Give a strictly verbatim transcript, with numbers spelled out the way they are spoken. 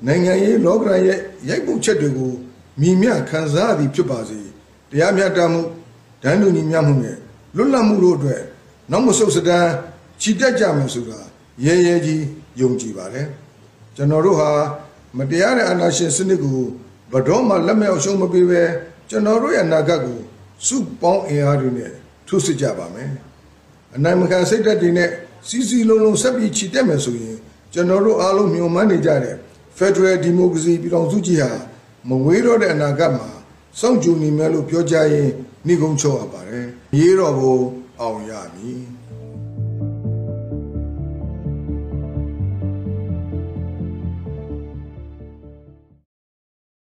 နိုင်ငံရေးလောကရန်ရဲ့ရိုက်ပုတ်ချက်တွေကိုမြင်မြခံစားသည်ဖြစ်ပါစေတရားမျှတမှုဒဏ်လူညီမျှမှုနဲ့လွတ်လပ်မှုတို့အတွက်နောက်မဆုတ်စတမ်းချီတက်ကြမယ်ဆိုတာရဲရဲကြီးယုံကြည်ပါတယ်ကျွန်တော်တို့ဟာမတရားတဲ့အာဏာရှင်စနစ်ကိုဘတော်မှလက်မဲ့အရှုံးမပေးဘဲကျွန်တော်တို့ရဲ့အနာဂတ်ကိုစုပေါင်းအင်အားတွေနဲ့ထိုးစစ်ကြပါမယ်အနိုင်မခံစိတ်ဓာတ်တွေနဲ့စီစီလုံးလုံးဆက်ပြီးချီတက်မယ်ဆိုရင်ကျွန်တော်တို့အားလုံးမျှော်မှန်းနေကြတဲ့ Federal Democracy ပြည်ထောင်စုကြီးဟာမဝေးတော့တဲ့အနာဂတ်မှာစောင့်ကြိုနေမယ်လို့ပြောကြရင်နှိကုံးချော့ရပါတယ်ရေးတော်ကိုအောင်ရမည်